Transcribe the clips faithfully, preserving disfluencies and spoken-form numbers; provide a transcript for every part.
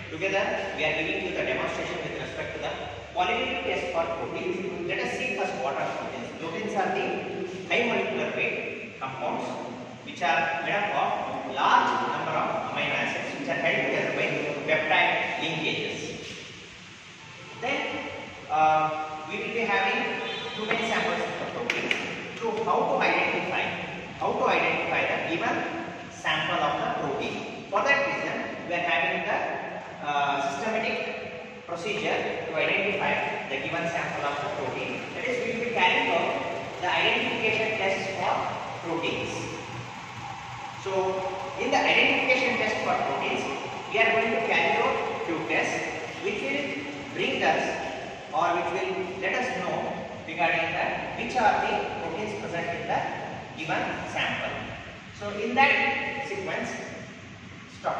Together, we are giving you the demonstration with respect to the qualitative test for proteins. Let us see first what are proteins. Proteins are the high molecular weight compounds which are made up of large number of amino acids which are held together by peptide linkages. Then uh, we will be having too many samples of the protein. So how to identify how to identify the given sample of the protein. For that reason, we are having the uh, systematic procedure to identify the given sample of the protein. That is, we will be carrying out the identification tests for proteins. So in the identification test for proteins, we are going to carry out few tests which will bring us or which will let us know regarding the which are the proteins present in the given sample. So in that sequence, stop.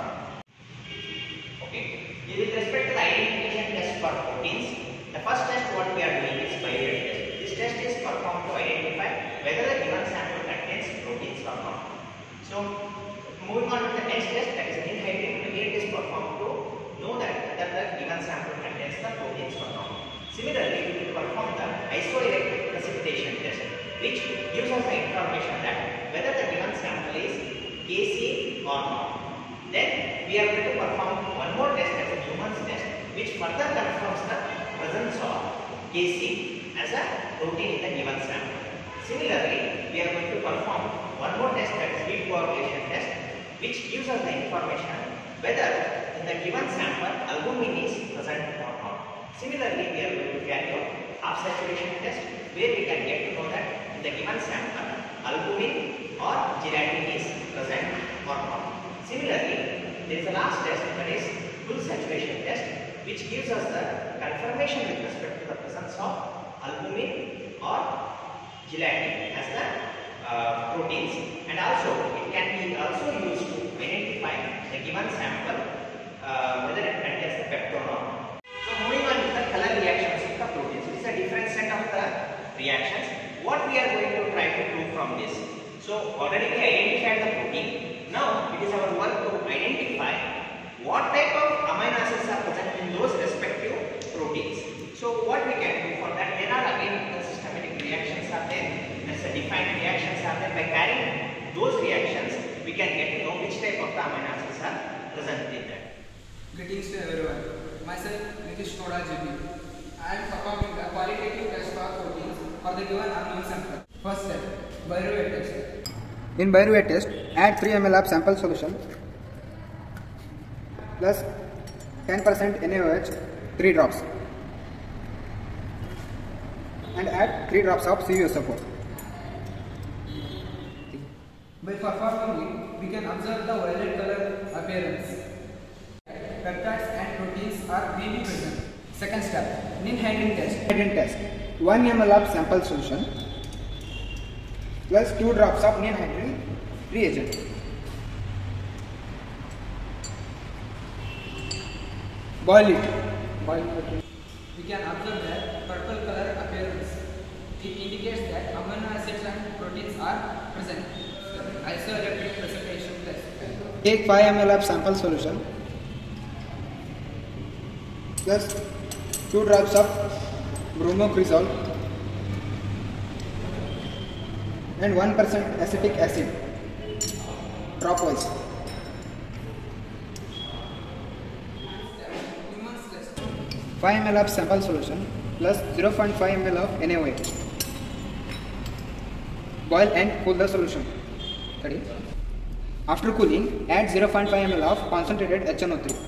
Okay. With respect to the identification test for proteins, the first test what we are doing is Biuret test. This test is performed to identify whether the given sample contains proteins or not. So moving on to the next test, that is in-hydrated. Again, it is performed to know that whether the given sample contains the proteins or not. Similarly, we will perform the isoelectric precipitation test, which gives us the information that whether the given sample is K C or not. Then we are going to perform one more test as a Newman's test, which further confirms the presence of K C as a protein in the given sample. Similarly, we are going to perform one more test, that is heat coagulation test, which gives us the information whether in the given sample albumin is present or not. Similarly, we are going to carry out half saturation test, where we can get to know that in the given sample albumin or gelatin is present or not. Similarly, there is a last test, that is full saturation test, which gives us the confirmation with respect to the presence of albumin or gelatin as the uh, proteins, and also it can be also used to identify the given sample uh, whether it contains the peptone or not. So moving on to the color reactions of the proteins. It is a different set of the reactions. What we are going to try to prove from this? So already we identified the protein. Now it is our work to identify what type of amino acids are present in those respective proteins. So what we can do for that, there are again the systematic reactions are there, there's a defined reactions are there. By carrying those reactions, we can get to know which type of the amino acids are present in that. Greetings to everyone. Myself Nitish Toda J P. I am performing the qualitative test for proteins for the given unknown sample. First step, Biuret test. In Biuret test, add three milliliters of sample solution plus ten percent N A O H, three drops, and add three drops of C U S O four. By performing it, we can observe the violet color appearance. Peptides and proteins are really present. Second step, Nin-Hedin test. Nin-Hedin test. one milliliter of sample solution plus two drops of Nin-Hedin reagent. Boil it. Boil it. We can observe that purple color appearance. It indicates that amino acids and proteins are present. Isoelectric precipitation test. Take five milliliters of sample solution plus two drops of bromocresol and one percent acetic acid dropwise. five milliliters of sample solution plus zero point five milliliters of N A O H. Boil and cool the solution. Ready? After cooling, add zero point five milliliters of concentrated H N O three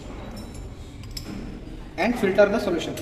and filter the solution.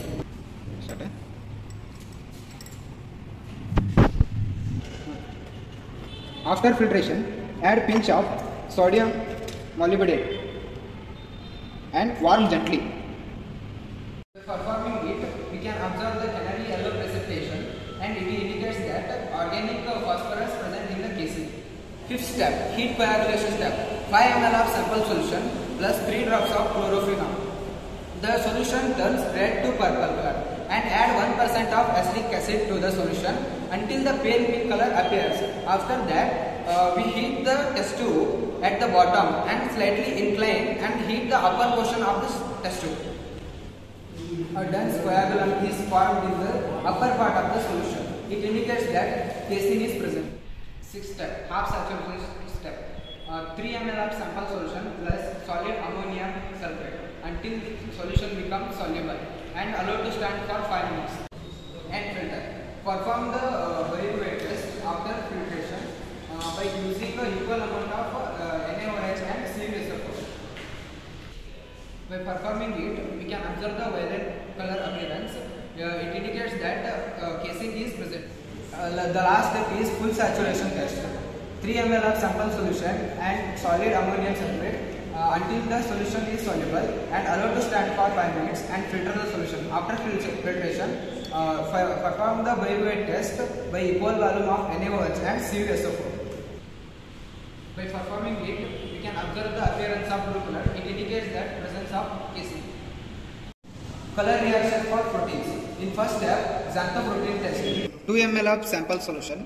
After filtration, add pinch of sodium molybdenate and warm gently. By performing it, we can observe the canary yellow precipitation, and it indicates that organic phosphorus present in the casing. Fifth step, heat coagulation step. five milliliters of sample solution plus three drops of chlorofenon. The solution turns red to purple color, and add one percent of acetic acid to the solution until the pale pink color appears. After that, uh, we heat the test tube at the bottom and slightly incline and heat the upper portion of this test tube. A dense coagulum is formed in the upper part of the solution. It indicates that casein is present. Sixth step, half saturation step. Uh, three milliliters of sample solution plus solid ammonium sulfate until solution becomes soluble and allowed to stand for five minutes. And filter. Perform the uh, Berry-Weight test after filtration uh, by using a equal amount of uh, N A O H and C U S O four. By performing it, we can observe the violet color appearance. Uh, it indicates that uh, casein is present. Uh, the last step is full saturation test. three milliliters of sample solution and solid ammonium sulfate uh, until the solution is soluble and allowed to stand for five minutes and filter the solution. After filtration, uh, perform the Berry-Weight test by equal volume of N A O H and C U S O four. By performing it, we can observe the appearance of blue color. It indicates that presence of casein. Color reaction for proteins. In first step, xanthoprotein test. two milliliters of sample solution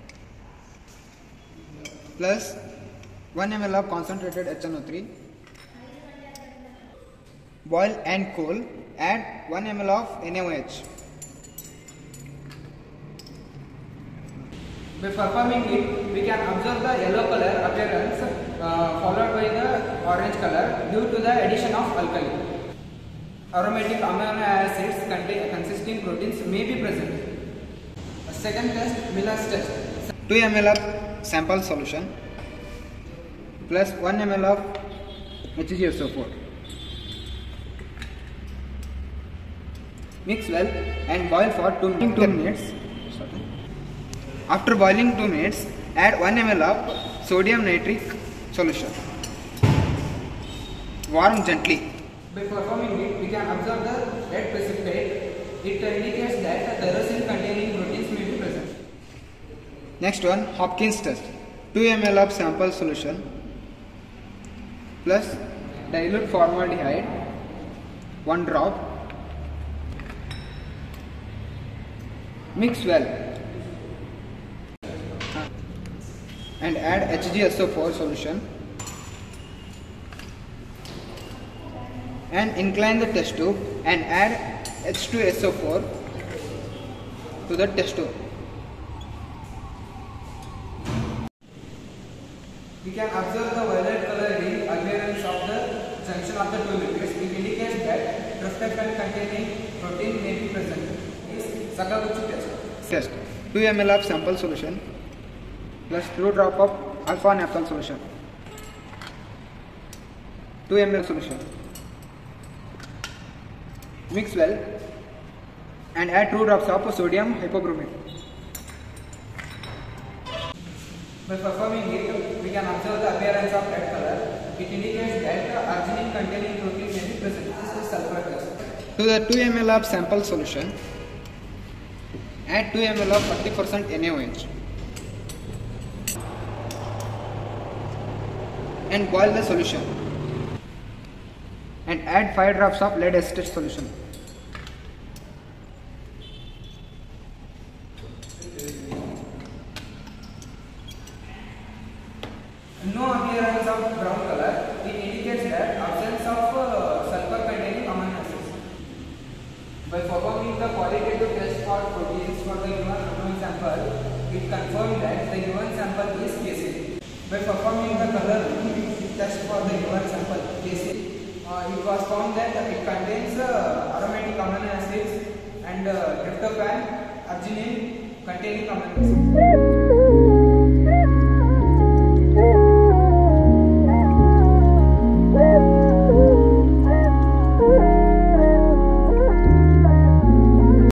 plus one milliliter of concentrated H N O three. Boil and cool. Add one milliliter of N A O H. By performing it, we can observe the yellow color appearance uh, followed by the orange color due to the addition of alkali. Aromatic amino acids contain, consisting proteins may be present. Second test, Miller's test. two milliliters of sample solution plus one milliliter of H G S O four. Mix well and boil for two minutes. After boiling two minutes, add one milliliter of sodium nitric solution. Warm gently. By performing it, we can observe the red precipitate. It indicates that the tyrosine containing proteins may be present. Next one, Hopkins test. two milliliters of sample solution plus dilute formaldehyde, one drop. Mix well and add H G S O four solution and incline the test tube and add H two S O four to the test tube. We can observe the violet color ring appearance of the junction of the two liquids. It indicates that tryptophan containing protein may be present. Is Sakaguchi test. Test. two milliliters of sample solution plus two drop of alpha naphthol solution. two milliliters solution. Mix well and add two drops of sodium hypochromate. By performing it, we can observe the appearance of red color. It indicates that arginine containing protein may be present. This is sulfur test. To the two milliliters of sample solution, add two milliliters of forty percent N A O H and boil the solution and add five drops of lead acetate solution. No appearance of brown color. It indicates that absence of uh, sulfur containing amino acids. By performing the qualitative test for proteins for the given unknown sample, it confirmed that the given sample is casein. By performing the color test for the given sample casein, uh, it was found that it contains uh, aromatic amino acids and uh, tryptophan, arginine containing amino acids.